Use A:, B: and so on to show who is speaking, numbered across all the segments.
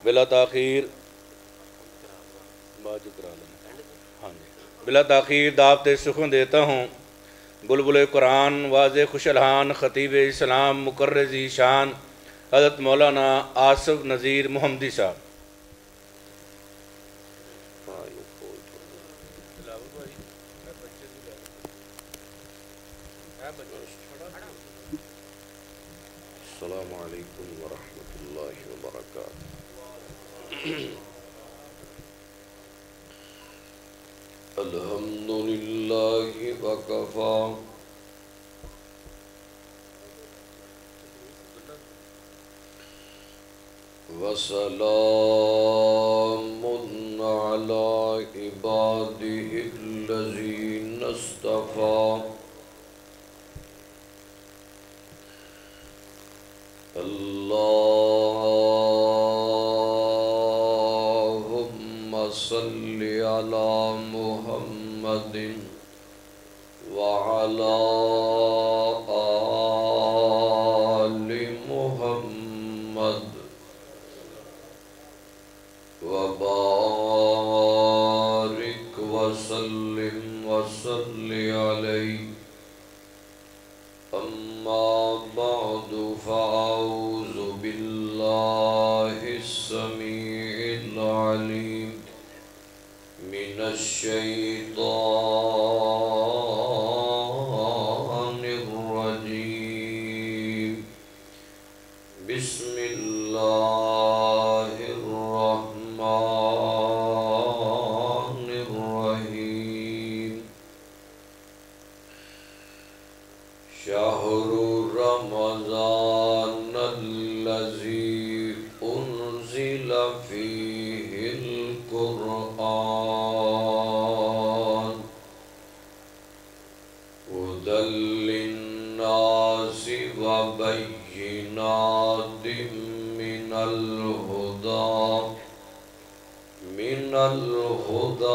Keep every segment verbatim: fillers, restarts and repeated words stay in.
A: بلا تاخیر ہاں جی بلا تاخیر دعوت سخن دیتا ہوں بلبل قرآن واضح خوش الحان خطیب اسلام مقرر ذی شان حضرت مولانا آصف نذیر محمدی صاحب.
B: السلام علیکم ورحمۃ اللہ وبرکاتہ. الحمد للہ وکفا وسلام علی عبادہ الذین اصطفیٰ. اللہم صلی علی محمد وعلی آل محمد وبارک وسلم وصلی علیہ. اما بعد فاعوذ باللہ السمیع العلیم من الشیطان الرجیم. بسم اللہ الرحمن الرحیم. شہر رمضان الذی انزل فیہ القرآن ھدی للناس وبینات من الہدی من الہدی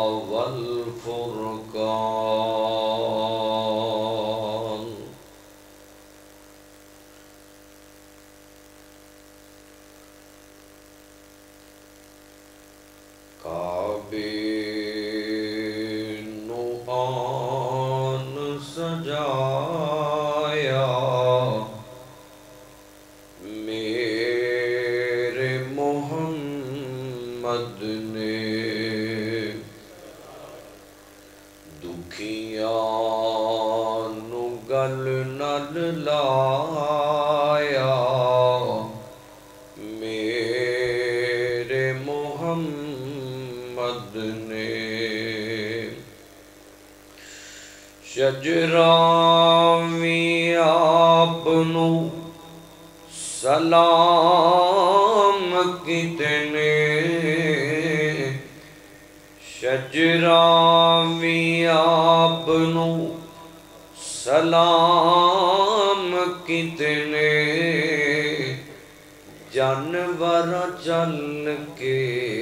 B: والفرقان. کعبے نو آن سجایا میرے محمد نے. دکھیاں نو گل نال لایا میرے محمد نے. شجراں وی آپ نو سلام کیتے نے. شجراں وی آپ نو سلام کیتے نے. جانور چل کے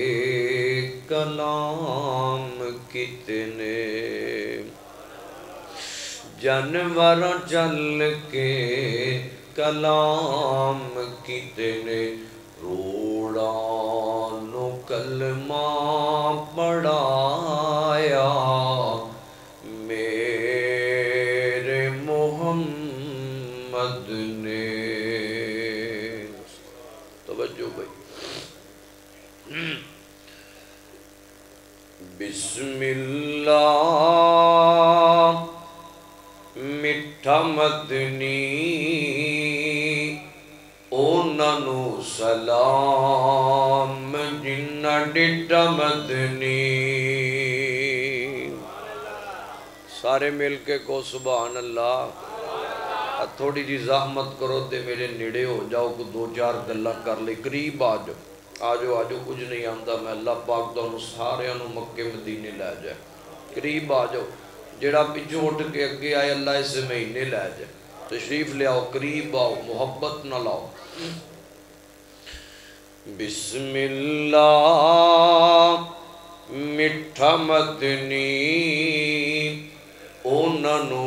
B: کلام کتنے. جانور چل کے کلام کتنے. روڑاں نو کلمہ پڑھایا میرے محمد نے. توجہ بھائی. بسم اللہ مٹھا مدنی اونانو سلام جنہ ڈٹا مدنی. سارے مل کے کو سبحان اللہ. تھوڑی جی زحمت کرو تے میرے نیڑے ہو جاؤ کو دو چار گلہ کر لے. قریب آجو آجو آجو کچھ نہیں آمدہ. میں اللہ پاک تو انہوں سارے انہوں مکہ مدینے لے جائے. قریب آجو جڑا پچھو اٹھ کے اگے آئے اللہ اس مہینے لے جائے. تشریف لے آؤ قریب آؤ محبت نہ لاؤ. بسم اللہ مٹھا مدنی اونانو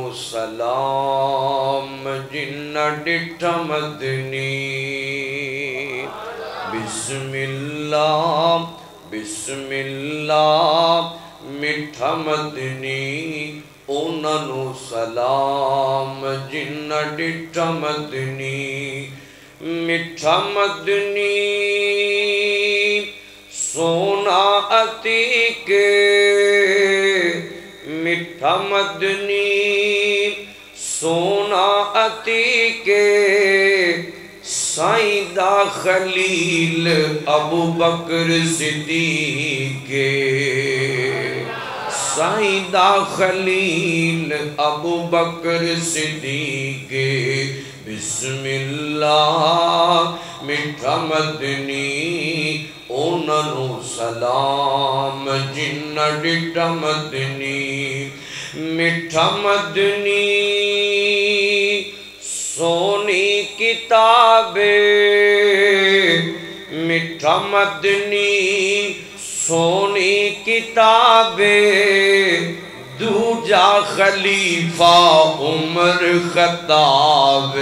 B: سلام جنہ ڈٹھا مدنی. بسم بسم اللہ بسم اللہ میٹھا مدنی اونا نو سلام جنہ ڈٹھا مدنی میٹھا مدنی سونا عتیقے میٹھا مدنی سونا عتیقے سائیں دا خلیل ابو بکر صدیق سائیں دا خلیل ابو بکر صدیق بسم اللہ میٹھا مدنی اونا نو سلام جنہ ڈٹھا مدنی میٹھا مدنی سونی کتابیں میٹھا مدنی سونی کتابیں دوجا خلیفہ عمر خطاب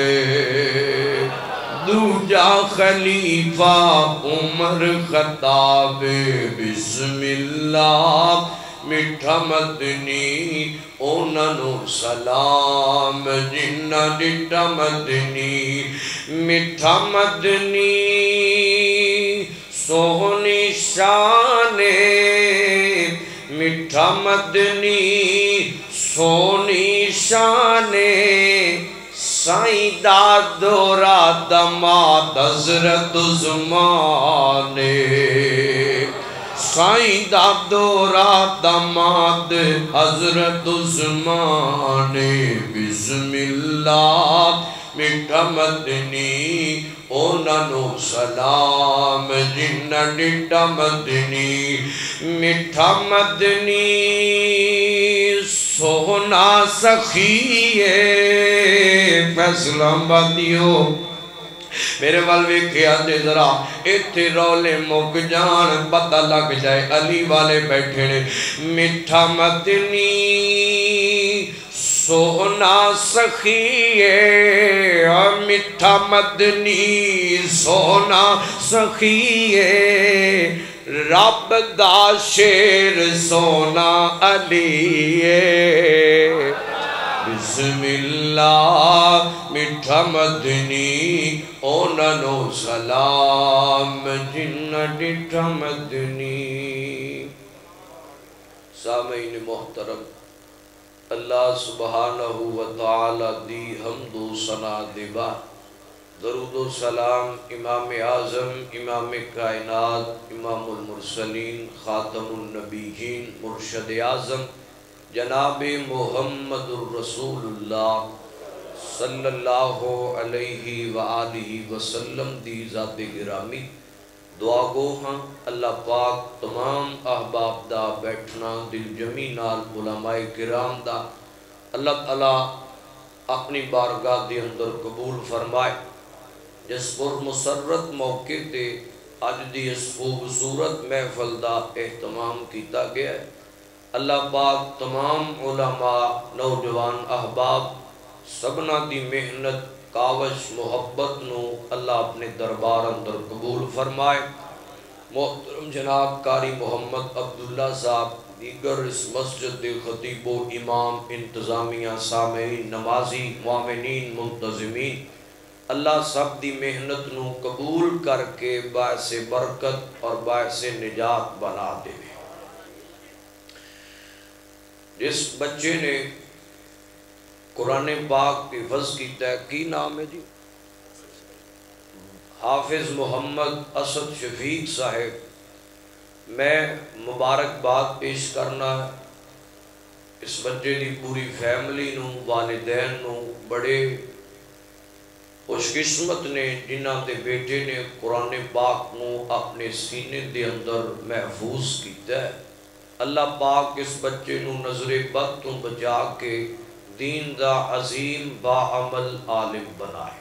B: دوجا خلیفہ عمر خطاب بسم اللہ میٹھا مدنی اونا نو سلام جنہ ڈٹھا مدنی میٹھا مدنی سونی شانے میٹھا مدنی سونی شانے سائیں دادورا دماد حضرت عثمانے سائیں دادورا دماد حضرت عثمانے بسم اللہ میٹھا مدنی اونا نو سلام جنہ ڈٹھا مدنی میٹھا مدنی سونا سخیے فیصلہ بادیو میرے والوے کیا دے ذرا ایتھے رولے مک جان پتہ لگ جائے علی والے بیٹھے نے میٹھا مدنی سونا سخیے میٹھا مدنی سونا سخیے رب دا شیر سونا علی بسم اللہ میٹھا مدنی اونا نو سلام جنہ ڈٹھا مدنی سامعین محترم اللہ سبحانہ وتعالی دی حمد و ثنا دیبا درود و سلام امام اعظم امام کائنات امام المرسلین خاتم النبیین مرشد اعظم جناب محمد الرسول اللہ صلی اللہ علیہ وآلہ وسلم دی ذات گرامی دعا گو ہاں اللہ پاک تمام احباب دا بیٹھنا دل جمی نال علماء کرام دا اللہ تعالیٰ اپنی بارگاہ دے اندر قبول فرمائے جس پر مسرت موقع تے آج دی اس خوبصورت محفل دا اہتمام کیتا گیا ہے اللہ پاک تمام علماء نوجوان احباب سبنا دی محنت کاوش محبت نو اللہ اپنے دربار اندر قبول فرمائے محترم جناب قاری محمد عبداللہ صاحب دیگر اس مسجد دے خطیب و امام انتظامیہ سامعین نمازی معاونین منتظمین اللہ سب دی محنت نو قبول کر کے باعث برکت اور باعث نجات بنا دے جس بچے نے قرآن پاک کی حفظ کیتا ہے کی نام ہے جی حافظ محمد اسد شفیق صاحب میں مبارکباد پیش کرنا ہے اس بچے دی پوری فیملی نو والدین نو بڑے خوش قسمت نے جنہ دے بیٹے نے قرآن پاک نو اپنے سینے دے اندر محفوظ کیتا ہے اللہ پاک اس بچے نو نظر بد تو بچا کے دین دا عظیم با عمل عالم بنائے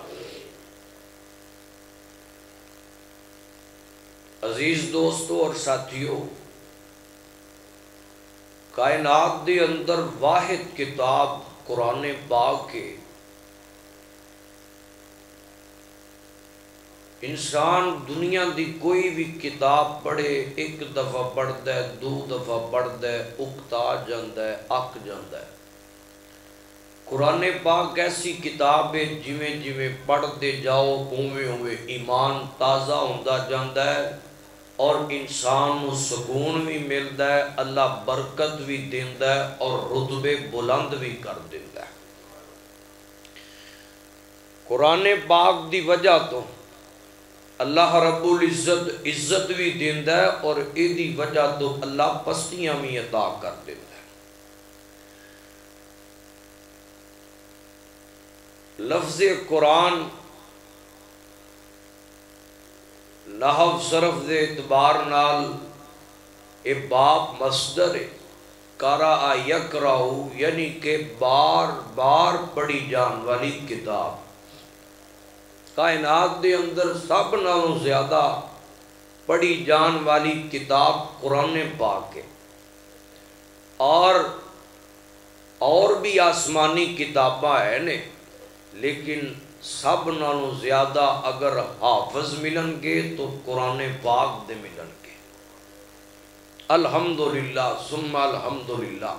B: عزیز دوستو اور ساتھیو کائنات دے اندر واحد کتاب قرآن پاک کے انسان دنیا دی کوئی بھی کتاب پڑھے ایک دفعہ پڑھتا ہے دو دفعہ پڑھتا ہے اکتا جاندہ ہے اک جاندہ ہے قرآن پاک ایسی کتاب ہے جویں جویں پڑھتے جاؤ اوویں اوویں ایمان تازہ ہوندا جاندہ ہے اور انسان کو سکون بھی ملتا ہے اللہ برکت بھی دیندا ہے اور رتبے بلند بھی کر دیندا ہے قرآن پاک دی وجہ تو اللہ رب العزت عزت بھی دیندا ہے اور ایدی وجہ تو اللہ پستیاں بھی عطا کر دیندا ہے لفظ قرآن نحو صرف دے اعتبار نال اے باب مصدر ہے قرأ یقرأ یعنی کہ بار بار پڑھی جان والی کتاب کائنات دے اندر سب نالوں زیادہ پڑھی جان والی کتاب قرآن پاک ہے اور اور بھی آسمانی کتاباں ہیں نے لیکن سب نالوں زیادہ اگر حافظ ملن گے تو قرآن پاک دے ملن گے الحمدللہ ثم الحمدللہ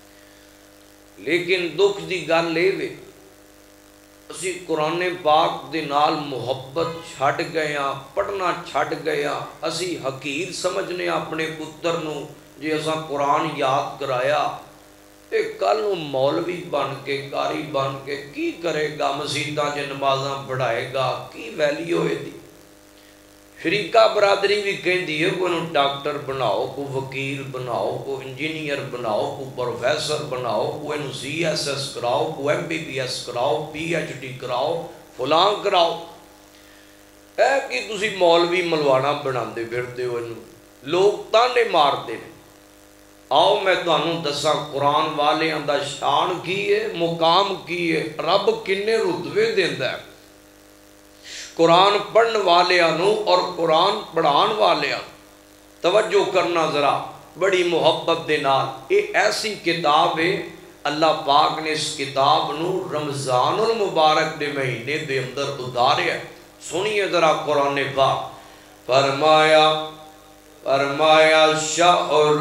B: لیکن دکھ دی گل لے وے اسی قرآن پاک دے نال محبت چھڑ گیا پڑھنا چھڑ گیا اسی حقیر سمجھنے اپنے پتر نو جی اساں قرآن یاد کرایا اے کل نو مولوی بن کے قاری بن کے کی کرے گا مسیطاں جے نمازاں پڑھائے گا کی ویلیو ہے دی شریکہ برادری بھی کہیں دیئے کوئی نو ڈاکٹر بناؤ کوئی وکیل بناؤ کوئی انجینئر بناؤ کوئی پروفیسر بناؤ کوئی نو سی ایس ایس کراؤ کوئی ایم بی بی ایس کراؤ پی ایچ ڈی کراؤ فلان کراؤ اے کہ تسی مولوی ملوانا بنا دے پھرتے ہو لوگ تانے مار دے آؤ میں تو انہوں دسا قرآن والے اندہ شان کی ہے مقام کی ہے رب کنے رتبے دیندہ ہے قرآن پڑھن والے انہوں اور قرآن پڑھان والے انہوں توجہ کرنا ذرا بڑی محبت دے نال یہ ایسی کتاب ہے اللہ پاک نے اس کتاب نو رمضان المبارک دے مہینے دے اندر اتارے ہے سنیے ذرا قرآن پاک فرمایا فرمایا شہر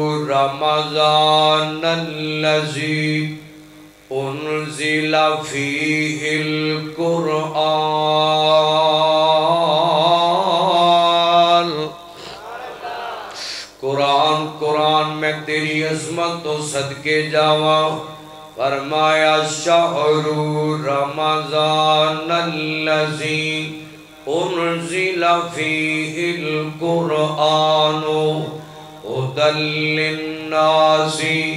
B: رمضان الذی انزل فیہ القرآن قرآن قرآن میں تیری عظمت و صدقے جاواں فرمایا شہر رمضان الذی انزل فیہ القرآن ھدی للناس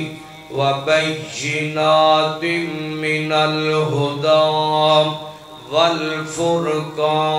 B: وبینات من الہدی والفرقان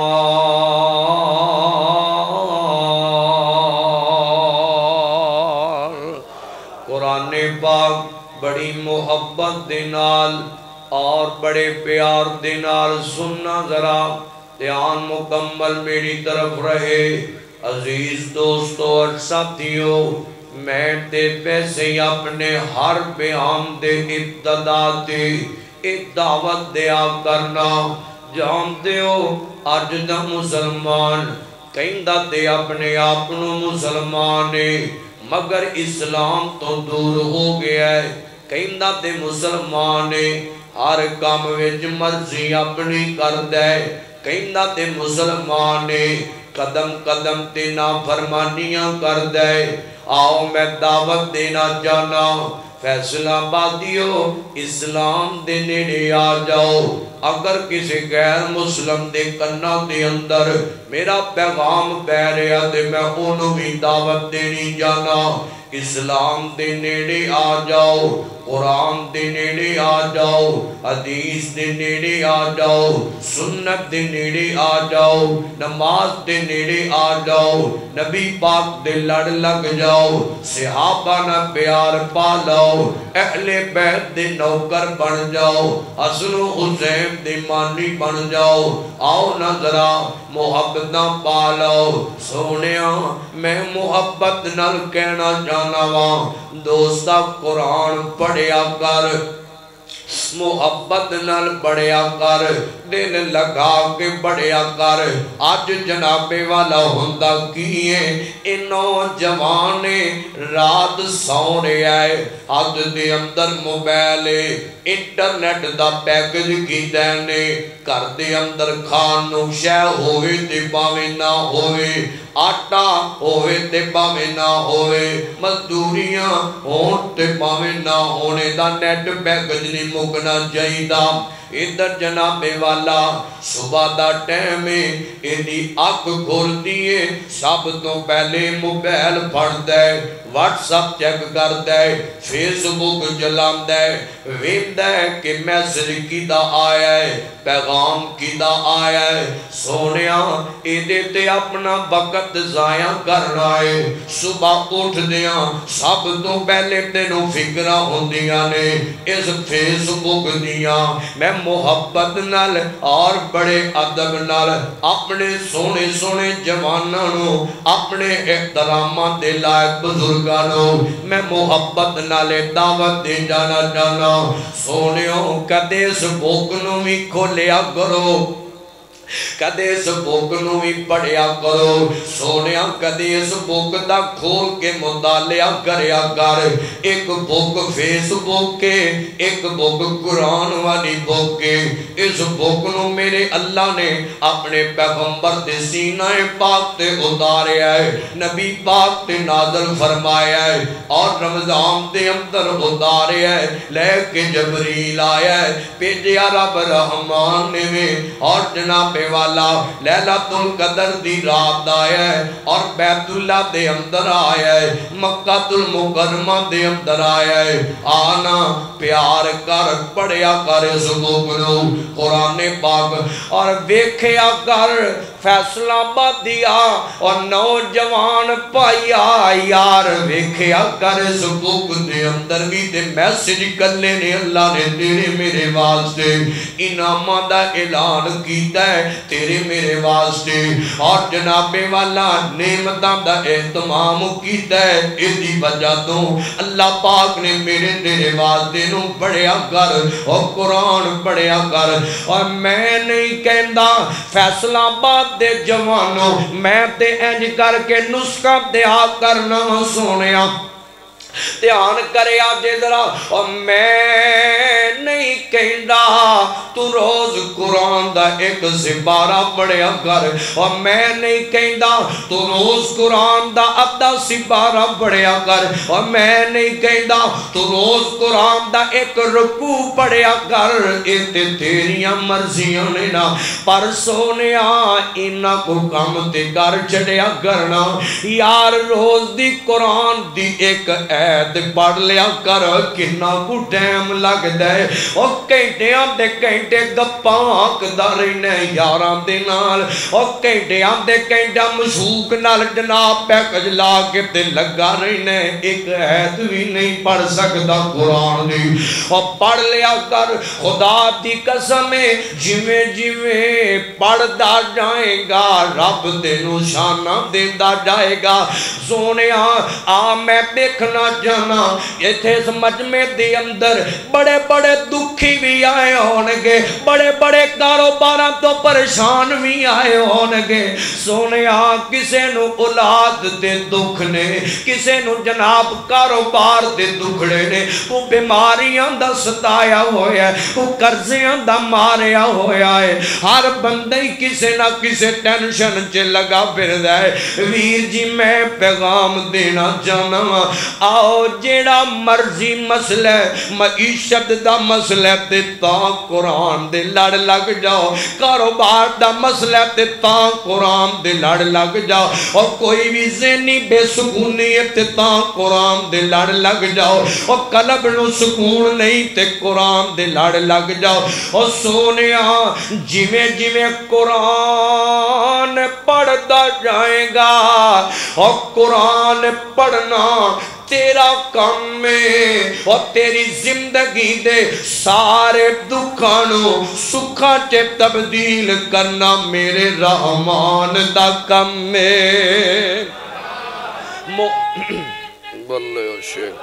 B: قرآن پاک بڑی محبت دے نال اور بڑے پیار دے نال سننا ذرا دھیان مکمل میری طرف رہے عزیز دوستو اور ساتھیوں میں تے پیسے اپنے ہر بیان دے ابتدا تے ایک دعوت دیا کرنا جانتے ہو آج دا مسلمان کہیں دا تے اپنے آپنوں مسلمانے مگر اسلام تو دور ہو گیا ہے کہیں دا تے مسلمانے ہر کام وچ مرضی اپنی کر دے کہیں دا تے مسلمانے قدم قدم تے نافرمانیاں کر دے آؤ میں دعوت دینا جانا فیصلہ بادیو اسلام دے نیڑے آ جاؤ اگر کسی غیر مسلم دے کنہ دے اندر میرا پیغام پہ رہا دے میں انہوں بھی دعوت دینی جانا اسلام دے نیڑے آ جاؤ قرآن دے نیڑے آ جاؤ حدیث دے نیڑے آ جاؤ سنت دے نیڑے آ جاؤ نماز دے نیڑے آ جاؤ نبی پاک دے لڑ لگ جاؤ صحابہ نہ پیار پا لاؤ اہل بیت دے نوکر بن جاؤ حسن و حسین دے مانی بن جاؤ آؤ نہ ذرا محبت نہ پا لاؤ سونیاں میں محبت نل کہنا جانا وہاں دوستا قرآن پڑھیا کر محبت نال پڑھیا کر دل لگا کے بڑھیا کر آج جنابے والا ہوندہ کیے ان نوجوان رات سو رہا ہے ہاتھ دے اندر موبائل انٹرنیٹ دا پیکج کی دینے کر دے اندر کھانو شے ہوئے تے باوے نہ ہوئے آٹا ہوئے تے باوے نہ ہوئے مزدوریاں ہون تے باوے نہ ہونے دا نیٹ پیکج نہیں مکنا چاہیدہ ادھر جنابے والا صبح دا ٹیم ایدی آنکھ کھول دیئے سب تو پہلے موبائل پڑھ دے واٹس اپ چیک کر دے فیس بک جلام دے ویم دے کہ میسج کی دا آیا ہے پیغام کی دا آیا ہے سونیاں ایدے تے اپنا وقت ضائع کر رہا ہے صبح اٹھ دیاں سب تو پہلے تینوں فکرہ ہوں دیاں نے اس فیس بک دیاں میں محبت نال اور بڑے عدب نال اپنے سونے سونے جوانانوں اپنے احترامات دے لائق بزرگانوں میں محبت نال دعوت دے جانا جانا سونیوں کدے اس بوکنوں میں کھولیا کرو کدے اس بوکنوں بھی پڑھیا کرو سونیا کدے اس بوک دا کھول کے مطالعہ کریا کر ایک بوک فیس بوک کے ایک بوک قرآن والی بوک کے اس بوکنوں میرے اللہ نے اپنے پیغمبر تے سینہ پاک تے اتاریا ہے نبی پاک تے نازل فرمایا ہے اور رمضان تے اندر اتاریا ہے لے کے جبریل آیا ہے پیجیا رب رحمان نے میں اور جناب والا لیلۃ القدر دی رات آیا ہے اور بیت اللہ دے اندر آیا ہے مکہ المکرمہ دے اندر آیا ہے آنا پیار کر پڑھیا کر سبوکنو قرآن پاک اور ویکھیا کر فیصلہ بات دیا اور نوجوان پایا یار ویکھیا کر سبوک دے اندر بھی دے میسج کر لینے اللہ نے تیرے میرے واسطے انعامہ دا اعلان کیتا ہے تیرے میرے واسطے اور جنابے والا نعمتاں دا احتمام کیتا ہے ایدی وجہ تو اللہ پاک نے میرے تیرے واسطے نو پڑھیا کر اور قرآن پڑھیا کر اور میں نہیں کہندہ فیصلہ بات دے جوانوں میں تے انج کر کے نسخہ دیا کرنا سونیا دھیان کرے آجے ذرا اور میں نہیں کہندہ تو روز قرآن دا ایک سپارہ پڑھیا کر اور میں نہیں کہندہ تو روز قرآن دا ادھا سپارہ پڑھیا کر اور میں نہیں کہندہ تو روز قرآن دا ایک رکوع پڑھیا کر ایتے تیریاں مرضیاں نے نا پر سونیا انہا کو کام تے کر چڑیا کرنا یار روز دی قرآن دی ایک اے پڑھ لیا کر کنا کو ٹیم لگ دے اور کہنٹے آدھے کہنٹے گپاک دارینے یاران دے نال اور کہنٹے آدھے کہنٹے مشوق نال جناب پیکج لاغے تے لگا رہنے ایک عید بھی نہیں پڑھ سکتا قرآن دی اور پڑھ لیا کر خدا دی قسمیں جویں جویں پڑھ دا جائیں گا رب تینوں شانہ دیندہ جائے گا سونے آ میں دیکھنا جانا یہ تھے اس مجمع دے اندر بڑے بڑے دکھی بھی آئے ہونگے بڑے بڑے کاروباراں تو پریشان بھی آئے ہونگے سونے آ کسے نو اولاد دے دکھ نے کسے نو جناب کاروبار دے دکھڑے نے وہ بیماریاں دا ستایا ہویا ہے وہ قرضیاں دا ماریا ہویا ہے ہر بندے کسے نہ کسے ٹینشن چے لگا پھر دائے ویر جی میں پیغام دینا جانا آؤ جیڑا مرضی مسئلہ معیشت دا مسئلہ تے تاں قرآن دے لڑ لگ جاؤ کاروبار دا مسئلہ تے تاں قرآن دے لڑ لگ جاؤ اور کوئی بھی ذہنی بے سکونی تے تاں قرآن دے لڑ لگ جاؤ اور قلب نو سکون نہیں تے قرآن دے لڑ لگ جاؤ اور سونیا جویں جویں قرآن پڑھ دا جائے گا اور قرآن پڑھنا تیرا کام میں اور تیری زندگی دے سارے دکھانوں سکھا چے تبدیل کرنا میرے رحمان دا کام میں بلے ہو شیخ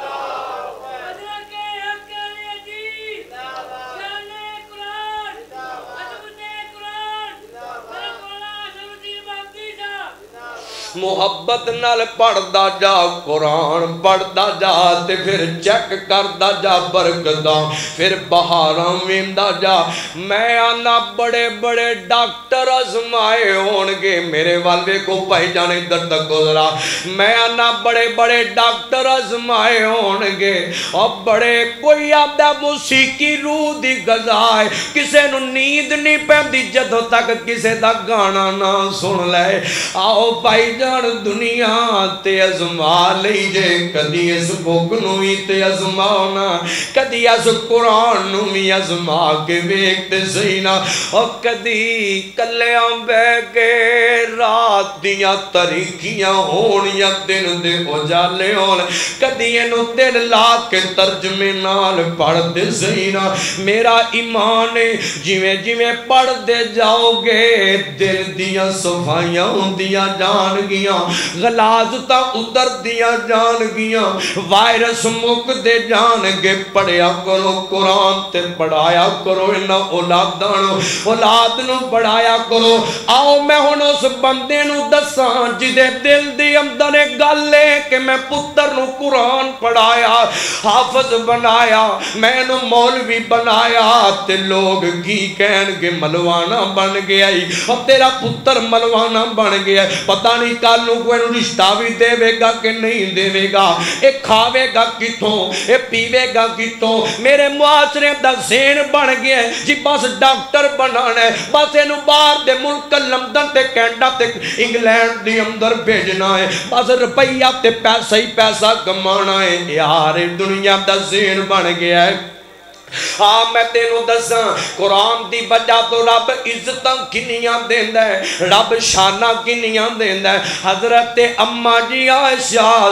B: محبت نال پڑھدا جا قرآن پڑھدا جا تے پھر چیک کردا جا برکتاں پھر بہاراں ویندا جا میں آنا بڑے بڑے ڈاکٹر آزمائے ہون گے میرے والے کو پائی جانے در تک گزرا میں آنا بڑے بڑے ڈاکٹر آزمائے ہون گے اور بڑے کوئی آدھا موسیقی روح دی غذائے کسے نو نیند نہیں پہندی جدو تک کسے دا گانا نہ سن لے آؤ پائی جان دنیا تے ازما لئی جے کدی اس بھوک نوی تے ازماؤنا کدی اس قرآن نوی ازما کے ویکتے سینا اور کدی کلیاں بے کے رات دیاں تاریکیاں ہون یا دن دے اجالے ہون کدی انو دل لا کے ترجمے نال پڑھ دے سینا میرا ایمان جویں جویں پڑھ دے جاؤ گے دل دیاں صفائیاں دیاں جان گیاں غلازتاں ادھر دیاں جان گیاں وائرس مک دے جان گے پڑھیا کرو قرآن تے پڑھایا کرو انہا اولادانو اولاد نو پڑھایا کرو آؤ میں ہن اس بندے نو دساں جدے دل دی اندر گل لے کہ میں پتر نو قرآن پڑھایا حافظ بنایا میں نو مولوی بنایا تے لوگ کی کہن گے ملوانا بن گیا اور تیرا پتر ملوانا بن گیا پتہ نہیں کالوں کو انہوں رشتہ بھی دے وے گا کہ نہیں دے وے گا ایک کھاوے گا کتوں ایک پیوے گا کتوں میرے معاشرے دا زین بن گیا جی بس ڈاکٹر بنانا ہے بس انہوں باہر دے ملک لندن تے کینڈا تے انگلینڈ دی اندر بھیجنا ہے بس روپیہ تے پیسہ ہی پیسہ کمانا ہے یار دنیا دا زین بن گیا ہے ہاں میں تینوں دساں قرآن دی بجا تو رب عزتاں کنیاں دیندہ ہے رب شانہ کنیاں دیندہ ہے حضرت اماں جی عائشہ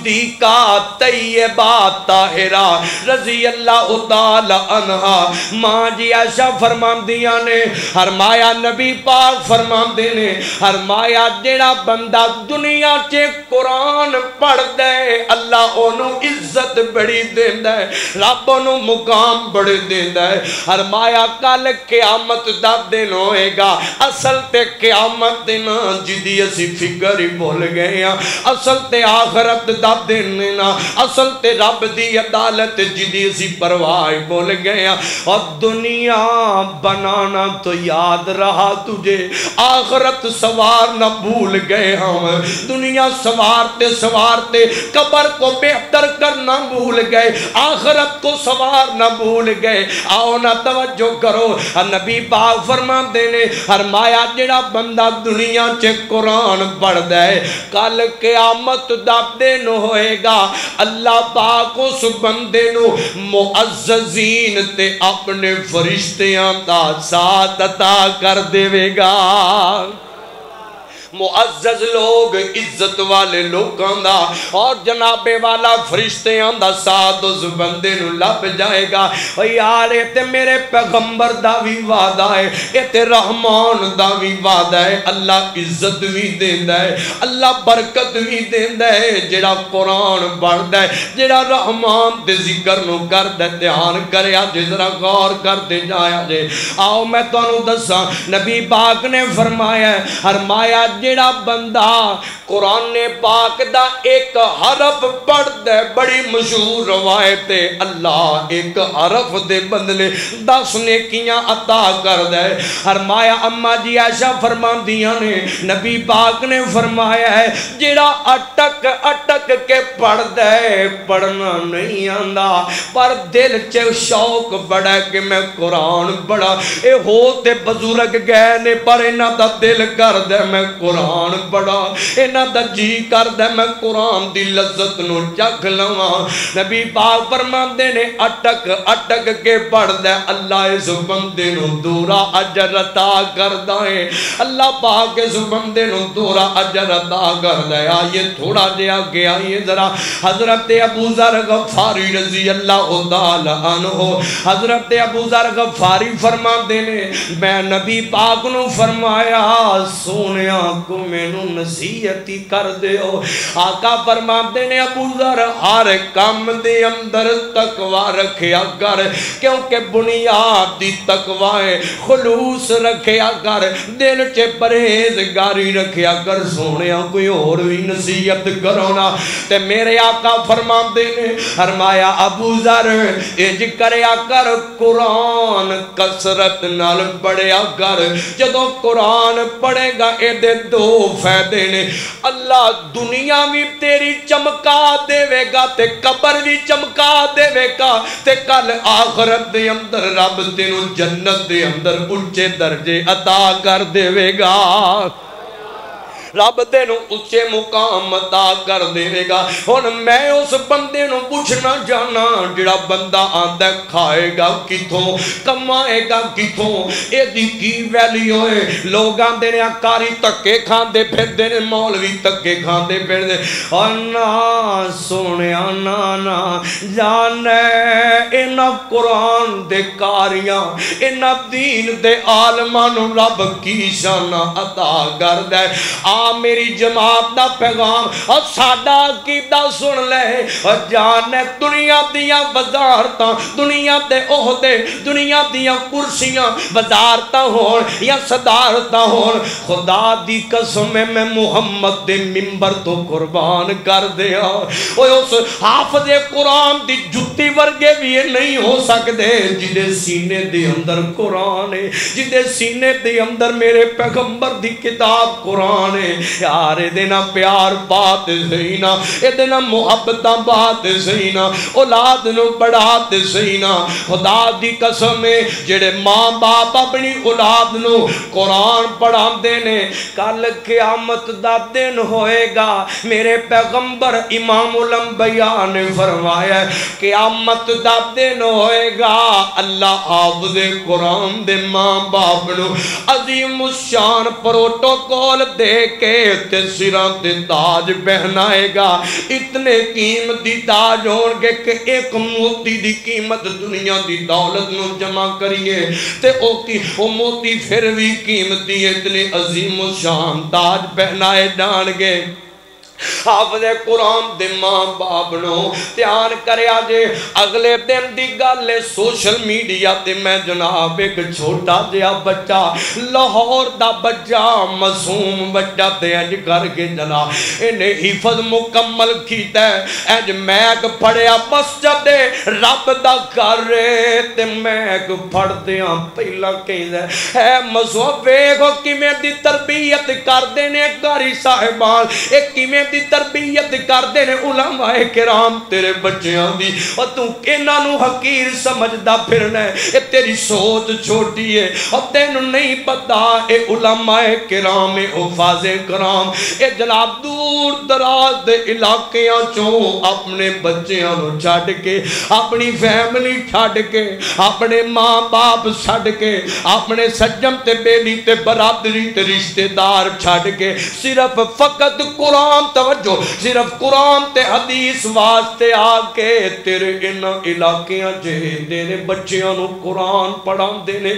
B: صدیقہ طیبہ طاہرہ رضی اللہ تعالی عنہ ماں جی عائشہ فرمان دیا نے فرمایا نبی پاک فرمان دینے فرمایا جڑا بندہ دنیا چے قرآن پڑھ دے اللہ انہوں عزت بڑی دیندہ ہے رب انہوں مقام بڑے دیندہ ہے فرمایا کل قیامت دا دن ہوئے گا اصل تے قیامت دن جدی اسی فکر ہی بھول گئے ہیں اصل تے آخرت دا دن نا اصل تے رب دی عدالت جدی اسی پرواہ بھول گئے ہیں اور دنیا بنانا تو یاد رہا تجھے آخرت سوار نہ بھول گئے ہم دنیا سوارتے سوارتے قبر کو بہتر کرنا بھول گئے آخرت کو سوار نہ بھول گئے آؤ نہ توجہ کرو نبی پاک فرما دینے فرمایا جڑا بندہ دنیا چے قرآن پڑھ دے کل قیامت دا دن ہوئے گا اللہ پاک اس بندے نو معززین تے اپنے فرشتیاں دا ساتھ عطا کر دے گا معزز لوگ عزت والے لوگاں دا اور جنابے والا فرشتیاں دا ساتھ اس بندے نو لب جائے گا یار اے تے میرے پیغمبر دا بھی وعدہ ہے اے تے رحمان دا بھی وعدہ ہے اللہ عزت بھی دیندہ ہے اللہ برکت بھی دیندہ ہے جڑا قرآن پڑھ دے جڑا رحمان دے ذکر نو کر دے دھیان کریا جس طرح غور کر دے جایا جے آؤ میں تو انہوں دساں نبی پاک نے فرمایا ہے فرمایا جڑا بندہ قرآن پاک دا ایک حرف پڑھ دے بڑی مشہور روایت ہے اللہ ایک حرف دے بدلے دس نیکیاں عطا کر دے فرمایا اماں جی عائشہ فرمان دیا نے نبی پاک نے فرمایا ہے جڑا اٹک اٹک کے پڑھ دے پڑھنا نہیں آندا پر دل چے شوق بڑا کہ میں قرآن پڑھا اے ہوتے بزرگ گئے نے پر انہاں دا دل کر دے میں قرآن پڑھا انہاں دا جی کر دے میں قرآن دی لذت نو چکھ لواں نبی پاک فرماندے نے اٹک اٹک کے پڑھ دے اللہ اس بندے نو دورا اجر عطا کردا ہے اللہ پاک اس بندے نو دورا اجر عطا کردا ہے آئیے تھوڑا جے آگے آئیے ذرا حضرت ابو ذر غفاری رضی اللہ تعالی عنہ حضرت ابو ذر غفاری فرماندے نے میں نبی پاک نو فرمایا سونیا کو مینوں نصیحت ہی کر دیو۔ آقا فرماندے نے ابو ذر ہر کام دے اندر تقوی رکھیا کر، کیونکہ بنیاد دی تقوی ہے، خلوص رکھیا کر، دل چے پرہیزگاری رکھیا کر، سونیا کوئی اور بھی نصیحت کرو نا۔ تے میرے آقا فرماندے نے فرمایا ابو ذر اج کریا کر، قرآن کثرت نال پڑھیا کر، جدوں قرآن پڑھے گا اے دے دو فائدے نے، اللہ دنیا بھی تیری چمکا دے گا تے قبر بھی چمکا دے گا تے کل آخرت دے اندر رب تینوں جنت دے اندر اونچے درجے عطا کر دے گا، رب تینوں اونچے مقام عطا کر دے گا۔ ہن میں اس بندے نوں پوچھنا جانا جڑا بندہ آندا کھائے گا کتھوں، کمائے گا کتھوں، اے دی کی ویلیو ہے؟ لوگ آندے نے کاری تکے کھاندے پھردے نے، مولوی تکے کھاندے پھردے، انا سونیا نانا جانے انہاں قرآن دے کاریاں، انہاں دین دے عالماں نوں رب کی شان عطا کر دے۔ آ میری جماعت دا پیغام اور ساڈا عقیدہ سن لے، اور جان دنیا دیاں وزارتاں، دنیا دے عہدے، دنیا دیاں کرسیاں وزارتاں ہون یا صدارتاں ہون، خدا دی قسم میں محمد دے منبر تو قربان کر دیا، اوہ اس حافظ قرآن دی جتی ورگے بھی نہیں ہو سکتے جدے سینے دے اندر قرآن ہے، جدے سینے دے اندر میرے پیغمبر دی کتاب قرآن ہے۔ یار اے دینا پیار بات سینا، اے دینا محبت بات سینا، اولاد نو بڑھات سینا، خدا دی قسم ہے جڑے ماں باپ اپنی اولاد نو قرآن پڑھا دینے، کل قیامت دا دن ہوئے گا، میرے پیغمبر امام الانبیاء نے فرمایا قیامت دا دن ہوئے گا، اللہ حافظ قرآن دے ماں باپ نو عظیم الشان پروٹوکول دے کے تے سراں تے تاج پہنائے گا، اتنے قیمتی تاج ہون گے کہ ایک موتی دی قیمت دنیا دی دولت نو جمع کریے تے او کی او موتی پھر بھی قیمتی، اتنے عظیم الشان تاج پہنائے جان گے۔ حافظ قرآن دے ماں باپ نو دھیان کریا جے، اگلے دن دی گل سوشل میڈیا تے میں جناب ایک چھوٹا جہا بچہ لاہور دا بچہ معصوم بچہ تے اج کر کے جناب انہیں حفظ مکمل کیتا ہے، اج میک پڑھیا مسجد رب دا کر رہے تے میک پڑھ دیاں پہلا کہیں دے ہے معصوم ویکھو کیویں دی تربیت کر دینے قاری صاحبان، ایک کیویں دی تربیت کر دینے علماء کرام تیرے بچیاں دی، اور تو انہاں نو حقیر سمجھدا پھرنا ہے، اے تیری سوچ چھوٹی ہے، اور تینوں نہیں پتا اے علماء کرام اے حفاظ کرام اے جناب دور دراز دے علاقیاں چوں اپنے بچیاں نو چھڈ کے، اپنی فیملی چھڈ کے، اپنے ماں باپ چھڈ کے، اپنے سجم تے بیلی تے برادری تے رشتہ دار چھڈ کے، صرف فقط قرآن توجہ، صرف قرآن تے حدیث واسطے آکے تیرے ان علاقیاں جے دینے بچیاں نو قرآن پڑھان دینے،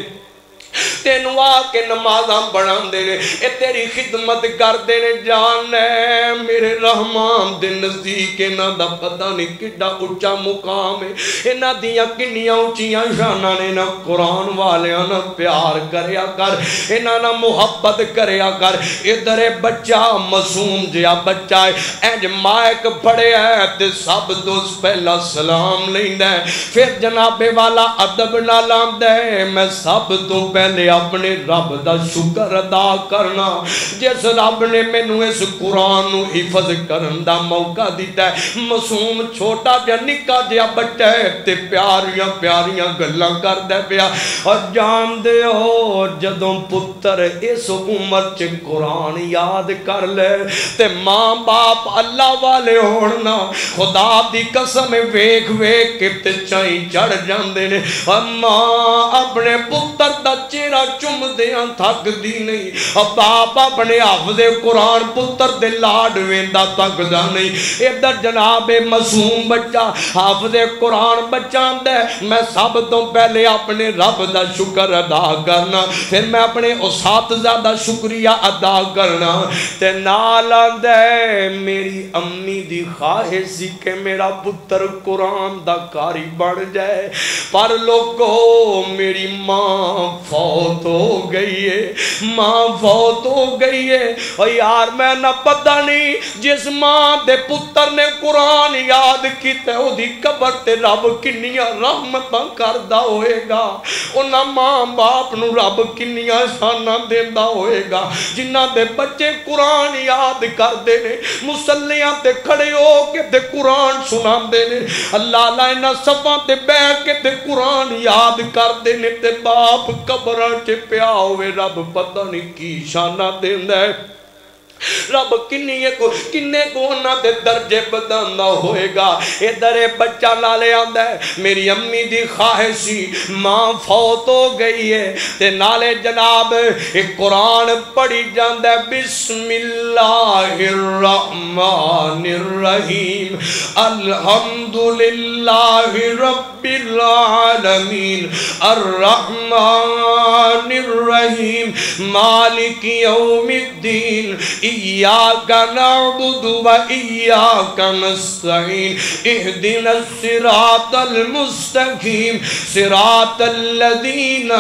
B: تینوں آکے نمازاں بڑھان دینے، اے تیری خدمت کر دینے، جانے میرے رحمان دے نزدیک انہاں دا پتہ نہیں کڈا اونچا مقام ہے، انہاں دیاں کنیاں اونچیاں شاناں نے، نہ قرآن والیاں نہ پیار کریا کر، انہاں نہ محبت کریا کر۔ ادھر بچہ معصوم جیا بچہ ہے، اج مائک پڑھے ہے تے سب تو پہلا سلام لیندا ہے، پھر جناب والا ادب نال آندا ہے میں سب تو پہلے اپنے رب دا شکر ادا کرنا جس رب نے مینوں اس قرآن نو حفظ کرن دا موقع دیتا ہے۔ معصوم چھوٹا جا نکا جا بچہ ہے تے پیاریاں پیاریاں گلاں کردا پیا، اور جان دے ہو جدوں پتر اس عمر چ قرآن یاد کر لے تے ماں باپ اللہ والے ہون نا، خدا دی قسم ویکھ ویکھ کے تے چائی چڑھ جاندے نے، ماں اپنے پتر دا چہرہ انگلیاں چم دیاں تھک دی نہیں، باپ اپنے حافظ قرآن پتر دے لاڈ ویندا تھک دا نہیں۔ ادھر جناب معصوم بچہ حافظ قرآن بچہ دے میں سب تو پہلے اپنے رب دا شکر ادا کرنا، پھر میں اپنے اساتذہ دا شکریہ ادا کرنا، تے نال دے میری امی دی خواہش سی کہ میرا پتر قرآن دا کاری بن جائے، پر لوگو میری ماں فوت ہو گئی ہے، ماں فوت ہو گئی ہے۔ اور یار میں نہ پتہ نہیں جس ماں دے پتر نے قرآن یاد کیتے ہو دی قبر تے رب کنیاں رحمتاں کردہ ہوئے گا، انہاں ماں باپ نو رب کنیاں شانہ دیندہ ہوئے گا جنہ دے بچے قرآن یاد کر دینے، مسلیاں تے کھڑے ہو کے تے قرآن سنا دینے، اللہ لائنہ صفحہ تے بے کے تے قرآن یاد کر دینے، تے باپ قبران چے پیا ہوئے رب پتہ نہیں کی شانہ دیندہ ہے، رب کنیے کو کنے کو نہ دے درجے بداندہ ہوئے گا۔ ادھر بچہ نالے آندہ ہے میری امی دی خواہشی ماں فوت ہو گئی ہے، تے نالے جناب ایک قرآن پڑھی جاندہ ہے بسم اللہ الرحمن الرحیم الحمدللہ رب العالمین الرحمن الرحیم مالک یوم الدین ایاک نعبد و ایاک نستعین اہدنا الصراط المستقیم صراط الذین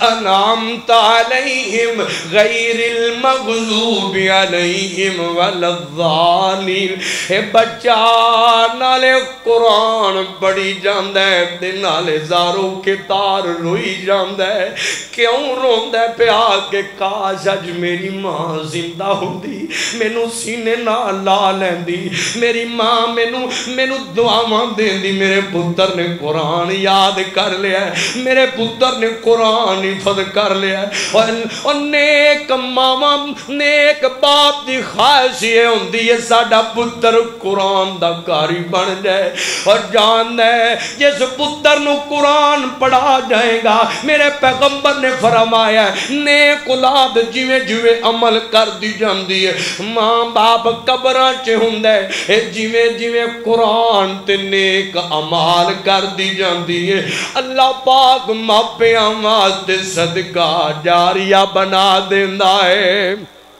B: انعمت علیہم غیر المغضوب علیہم ولا الضالین۔ اے بچہ نالے قرآن پڑھی جاندہ ہے تے نالے زاروں کے تار روئی جاندہ ہے، کیوں روندہ ہے پہ آکے کاش اج میری ماں زندہ ہوندی، مینو سینے نہ لا لیندی، میری ماں مینو مینو دعاواں دیندی، میرے پتر نے قرآن یاد کر لیا ہے، میرے پتر نے قرآن حفظ کر لیا ہے، اور نیک ماما نیک باپ دی خواہش یہ ہوندی ہے ساڈا پتر قرآن دا کاری بن جائے، اور جان ہے جس پتر نو قرآن پڑھا جائے گا میرے پیغمبر نے فرمایا ہے نیک اولاد جویں جویں عمل کر دی جاندی ہے، ماں باپ قبراں چ ہوندا ہے جویں جویں قرآن تے نیک اعمال کر دی جاندی ہے، اللہ پاک ماپیاں واسطے صدقہ جاریہ بنا دیندا ہے۔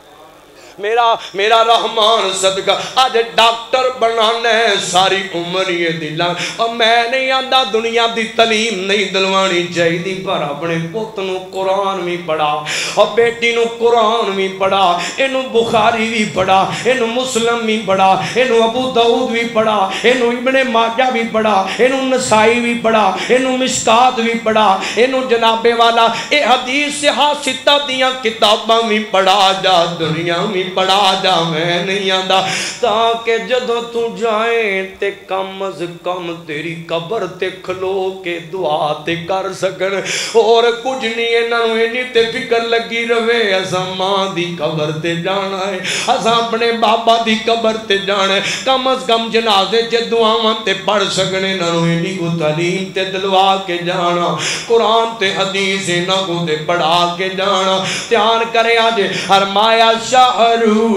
B: میرا میرا رحمان صدقہ آج ڈاکٹر بنانا ہے ساری عمر یہ دلان، اور میں نہیں آندہ دنیا دی تعلیم نہیں دلوانی چاہی دی، پر اپنے پوت نو قرآن بھی پڑھا اور بیٹی نو قرآن بھی پڑھا، انو بخاری بھی پڑھا، انو مسلم بھی پڑھا، انو ابو داؤد بھی پڑھا، انو ابن ماجہ بھی پڑھا، انو نسائی بھی پڑھا، انو مشکات بھی پڑھا، انو جناب والا اے حدیث سے حاصتہ دیاں کتاباں بھی پڑھا جا، دنیا بھی پڑھا جا، میں نہیں آندہ تاکہ جدو تو جائیں تے کم از کم تیری قبر تے کھلو کے دعا تے کر سکن، اور کچھ نہیں ہے نانو اینی تے فکر لگی روے، ایسا ماں دی قبر تے جانا ہے، ایسا اپنے بابا دی قبر تے جانا ہے، کم از کم جنازے چے دعاواں تے پڑھ سکنے، نانو اینی کو تعلیم تے دلوا کے جانا، قرآن تے حدیث نہ کو تے پڑھا کے جانا، تیان کرے آجے فرمایا شہر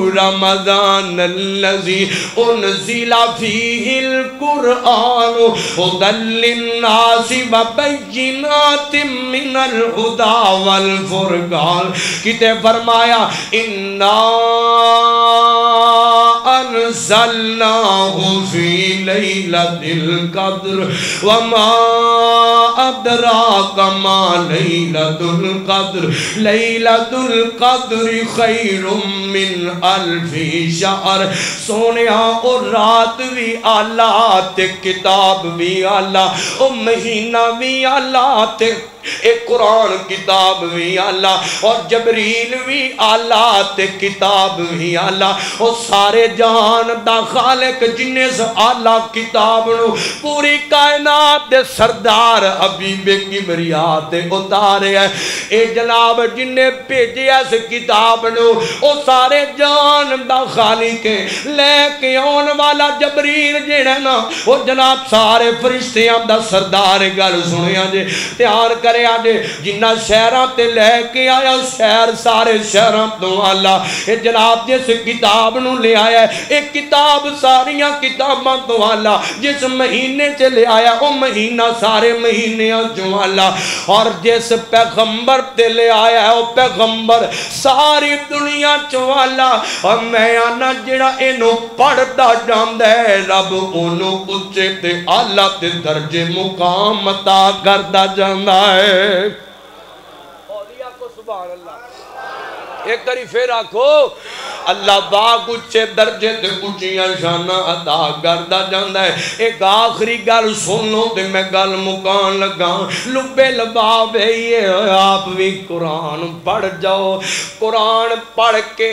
B: رمضان الذی انزل فیہ القرآن ھدی للناس وبینات من الہدی والفرقان، کتے فرمایا انا انزلناہ فی لیلۃ القدر وما ادراک ما لیلۃ القدر لیلۃ القدر خیر من الفی شہر، سونیا اور رات بھی آلہ تے کتاب بھی آلہ، او مہینہ بھی آلہ تے ایک قرآن کتاب بھی اللہ، اور جبریل بھی اللہ تے کتاب بھی اللہ، اور سارے جہاں جہان دا خالق جنہیں سے آلہ کتاب نو پوری کائنات دے سردار حبیب کبریات اتارے ہے اے جناب جنہیں بھیجے اس کتاب نو او سارے جان دا خالق لے کے آن والا جبریل جیڑا نا او جناب سارے فرشتیاں دا سردار گل سنیا جے تیار کرے آجے جنہ شہران تے لے کے آیا شہر سارے شہران تو اللہ اے جناب جس کتاب نو لے آیا ہے ایک کتاب ساریاں کتاباں تو اللہ جس مہینے چے لے آیا او مہینہ سارے مہینے جو اللہ اور جس پیغمبر تے لے آیا ہے او پیغمبر ساری دنیا چو اللہ اور میں آنا جڑا انو پڑھتا جاندہ ہے رب انو اچھے تے اللہ تے درجے مقام عطا کردہ جاندہ ہے اولیاء کو سبحان اللہ ایک کری پھر آکھو اللہ باغ اچھے درجے تے اچھیاں شانہ عطا کردہ جاندہ ہے ایک آخری گل سن لو تے میں گل مکان لگا لبے لبابے یہ آپ بھی قرآن پڑھ جاؤ قرآن پڑھ کے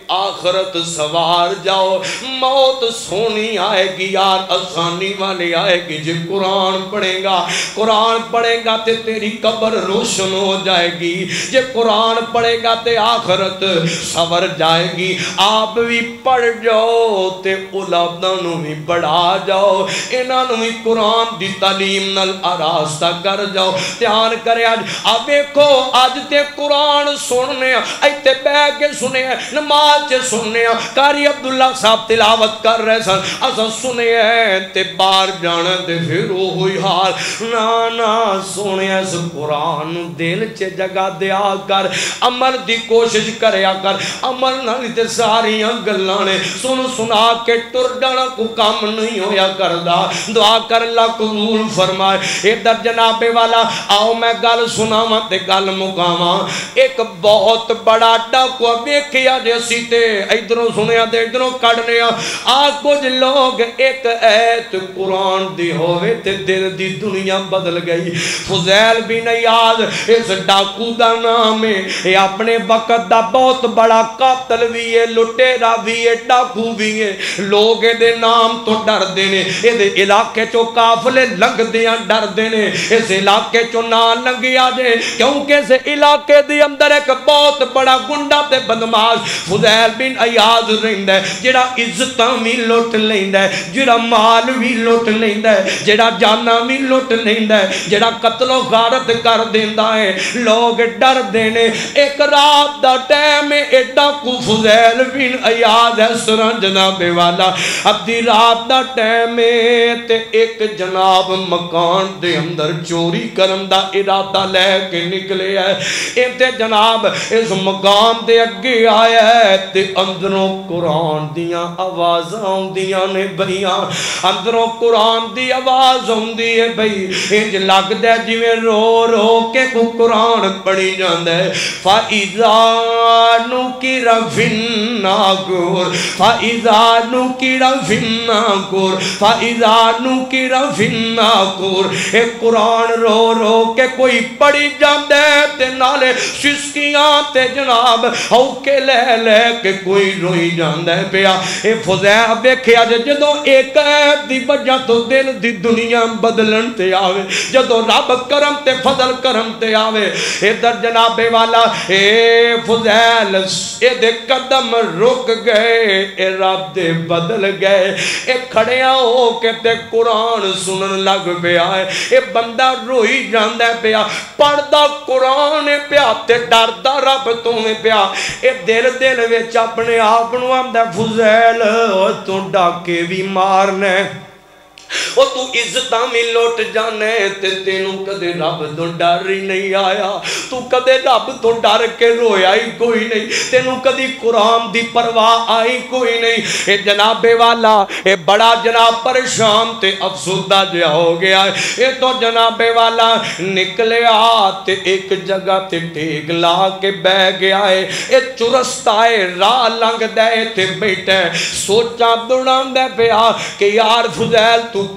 B: آخرت سوار جاؤ موت سونی آئے گی یار آسانی والی آئے گی جب قرآن پڑھے گا قرآن پڑھے گا تے تیری قبر روشن ہو جائے گی جب قرآن پڑھے گا تے آخرت سور جائے گی آپ بھی پڑھ جاؤ تے اولادانوں بھی پڑھا جاؤ انہوں بھی قرآن دی تعلیم نل آراستہ کر جاؤ تیان کرے آج آپ دیکھو آج تے قرآن سننے ایتے بے کے سنے نماز چے سننے کاری عبداللہ صاحب تلاوت کر رہے سن اسا سنے تے بار جانا تے پھر ہوئی حال نانا سنے اس قرآن دل چے جگہ دیا کر عمل دی کوشش کریا کر عمل نہ لیتے ساریاں گلانے سن سنا کے ٹر جانا کو کام نہیں ہویا کردہ دعا کر اللہ قبول فرمائے اے در جناب والا آؤ میں گل سناواں تے گل مقاواں ایک بہت بڑا ڈاکو ویکھیا جیسی تے ادھروں سنیا تے ادھروں کڑنے آ کچھ لوگ ایک ایت قرآن دی ہوئے تے دل دی دنیا بدل گئی فضیل بن عیاض اس ڈاکو دا نام ہے یہ اپنے وقت دا بہت بڑا قاتل بھی ہے لٹیرا بھی ہے ڈاکو بھی ہے لوگ دے نام تو ڈر دینے یہ دے علاقے چو کافلے لنگ دیاں ڈر دینے اس علاقے چو نہ لنگی آجے کیونکہ اس علاقے دی اندر ایک بہت بڑا گنڈا تے بدماش فضیل بن عیاض رہند ہے جڑا عزتاں بھی لوٹ لیند ہے جڑا مال بھی لوٹ لیند ہے جڑا جانا بھی لوٹ لیند ہے جڑا قتل و غارت کر دیندہ ہے لوگ ڈر دینے ایک رات دا ٹیم ایڈا کو فضیل بن عیاض ہے سران جناب والا ابدی رات دا ٹیم تے ایک جناب مکان دے اندر چوری کرن دا ارادہ لے کے نکلے ہے انتے جناب اس مقام دے اگے آیا ہے تے اندروں قرآن دیاں آواز ہوں دیاں نے بھئیاں اندروں قرآن دی آواز ہوں دیئے بھئی انج لگ دے جویں رو رو کے کو قرآن پڑھی جاندے فَإِذَا نُكِرَ فِي النَّاقُورِ فَإِذَا نُكِرَ فِي النَّاقُورِ فَإِذَا نُكِرَ فِي النَّاقُورِ اے قرآن رو رو کے کوئی پڑھی جاندے تے نالے سسکیاں تے جناب ہو کے لے لے کے کوئی روئی جاندے پیا اے فضیل بیکھیا جدو ایک عیب دی وجہ تو دل دی دنیا بدلن تے آوے جدو رب کرم تے فضل کرم تے آوے اے در جناب والا اے فضیل اے دے قدم رک گئے اے رب دے بدل گئے اے کھڑیاں ہو کے تے قرآن سنن لگ پیا اے بندہ روئی جاندے پیا پڑھدا قرآن پیا تے ڈردا رب تو میں پیا اے دل دل وچ اپنے آپ نو آندا فضیل تو ڈاکے بھی مارنے وہ تو عزتاں میں لوٹ جانے تے تینوں کدے رب تو ڈر ہی نہیں آیا تو کدے رب تو ڈر کے رویا ہی کوئی نہیں تینوں کدی قرآن دی پرواہ آئی کوئی نہیں اے جناب والا اے بڑا جناب پریشان تے افسردہ جا ہو گیا اے تو جناب والا نکلے آتے ایک جگہ تے ٹیک لا کے بہ گیا ہے اے چرستا ہے راہ لنگ دے تے بیٹھے سوچا دوڑان دے پیا کہ یار فضیل تو کی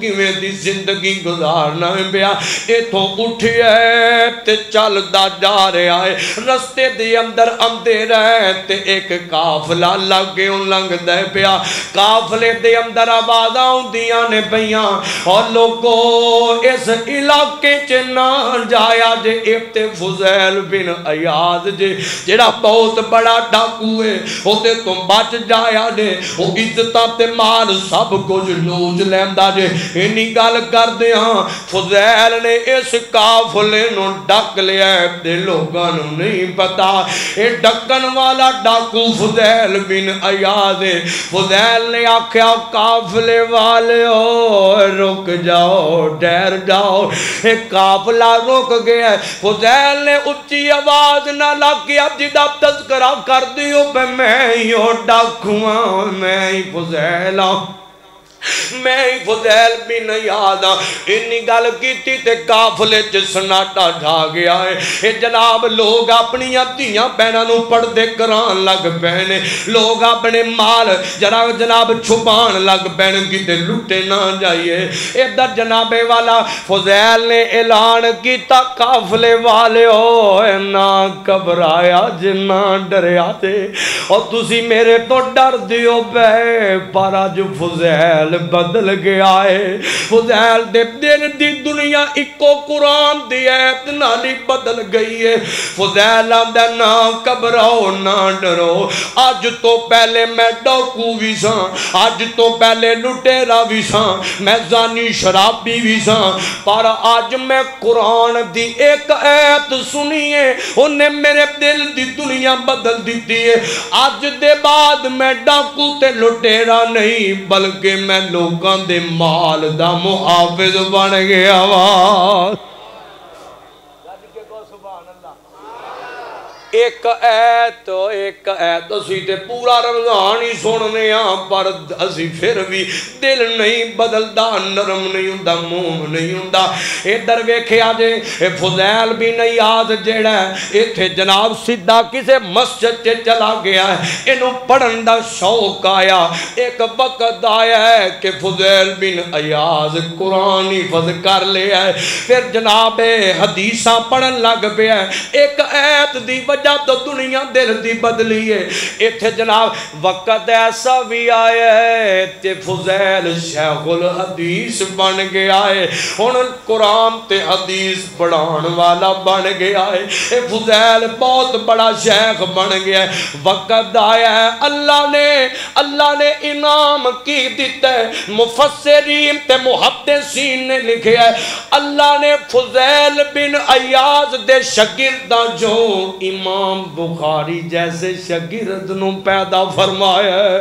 B: کیویں دی زندگی گزارنا ہے پیا ایتھوں اٹھیا تے چلدا جا رہا ہے رستے دے اندر آندے رہے تے ایک قافلہ لگے لنگدا ہے پیا قافلے دے اندر آوازاں ہوندیاں نے پیاں اور لوگو اس علاقے چ نہ جایا جے ابتے فضیل بن عیاض جے جڑا بہت بڑا ڈاکو ہے او تے تم بچ جایا جے او عزتاں تے مال سب کچھ لوٹ لیندا جے اینی گل کردے ہاں فضیل نے اس قافلے نو ڈک لیا ہے تے لوگاں نو نہیں پتا اے ڈکن والا ڈاکو فضیل بن عیاض ہے فضیل نے آکھیا قافلے والے او رک جاؤ ٹھہر جاؤ ایک قافلہ رک گیا ہے فضیل نے اچھی آواز نہ لگیا جدا تذکرہ کر دیو پہ میں یوں ڈاکواں میں ہی فضیل ہوں میں ہی فضیل بن عیاض ہاں انی گل کیتی تے قافلے چ سناٹا ڈھا گیا ہے اے جناب لوگ اپنی دھیاں بہناں نوں پردے کران لگ پینے لوگ اپنے مال جناب جناب چھپان لگ پین کیتے لٹے نہ جائیے ادھر جناب والا فضیل نے اعلان کیتا قافلے والے ہو نہ گھبرایا جنہ ڈریا تے اور تسی میرے تو ڈر دیو پے پر اج فضیل بدل گیا ہے فضیل دے دن دی دنیا اکو قرآن دی ایت نالی بدل گئی ہے فضیل آندہ نہ گھبراؤ نہ ڈرو آج تو پہلے میں ڈاکو بھی ساں آج تو پہلے لٹیرا بھی ساں میں زانی شرابی بھی ساں پر آج میں قرآن دی ایک ایت سنیے انہیں میرے دل دی دنیا بدل دیتی ہے آج دے بعد میں ڈاکو تے لٹیرا نہیں بلکہ میں لوگاں دے مال دا محافظ بن گیا وا ایک ایت ایک ایت اسی تے پورا رمضان ہی سننے ہاں پر اسی پھر بھی دل نہیں بدلدا نرم نہیں ہوندا موم نہیں ہوندا ادھر ویکھیا جے فضیل بن عیاض جیڑا ہے ایتھے جناب سیدھا کسے مسجد تے چلا گیا ہے اینوں پڑھن دا شوق آیا ایک وقت آیا ہے کہ فضیل بن عیاض قرآن حفظ کر لیا ہے پھر جناب حدیثاں پڑھن لگ پیا ہے ایک ایت دی وجہ تو دنیا دل دی بدلی ہے ایتھے جناب وقت ایسا بھی آیا ہے تے فضیل شیخ الحدیث بن گیا ہے ہن قرآن تے حدیث پڑھان والا بن گیا ہے اے فضیل بہت بڑا شیخ بن گیا ہے وقت آیا ہے اللہ نے اللہ نے انعام کی دیتا ہے مفسرین تے محدثین نے لکھیا ہے اللہ نے فضیل بن عیاض دے شاگرداں جو امام بخاری جیسے شاگرد نو پیدا فرمایا ہے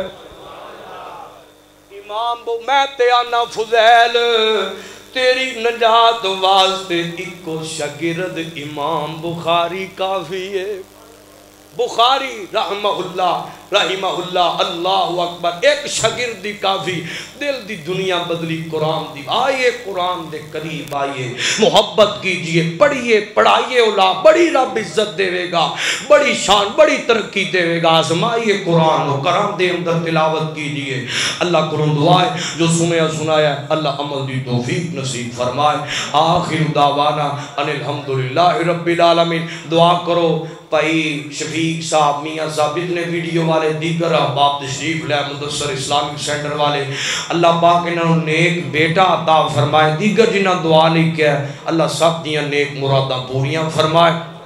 B: امام بو میں تے آنا فضیل تیری نجات واسطے ایکو شاگرد امام بخاری کافی ہے بخاری رحمہ اللہ رحمہ اللہ اللہ اکبر ایک شاگردی کافی دل دی دنیا بدلی قرآن دی آئیے قرآن دے قریب آئیے محبت کیجئے پڑھئیے پڑھائیے اولا بڑی رب عزت دے گا بڑی شان بڑی ترقی دے گا آزمائیے قرآن و قرآن دے اندر تلاوت کیجئے اللہ کرم دعائے جو سنیا سنایا اللہ عمل دی توفیق نصیب فرمائے آخر دعوانا ان الحمدللہ رب العالمین دعا کرو پائی شفیق صاحب میاں صاحب اتنے ویڈیو والے دیگر احباب تشریف لے مدثر اسلامک سینٹر والے اللہ پاک انہوں نیک بیٹا عطا فرمائے دیگر جنہ دعا نہیں کیا اللہ سب دیاں نیک مرادہ پوریاں فرمائے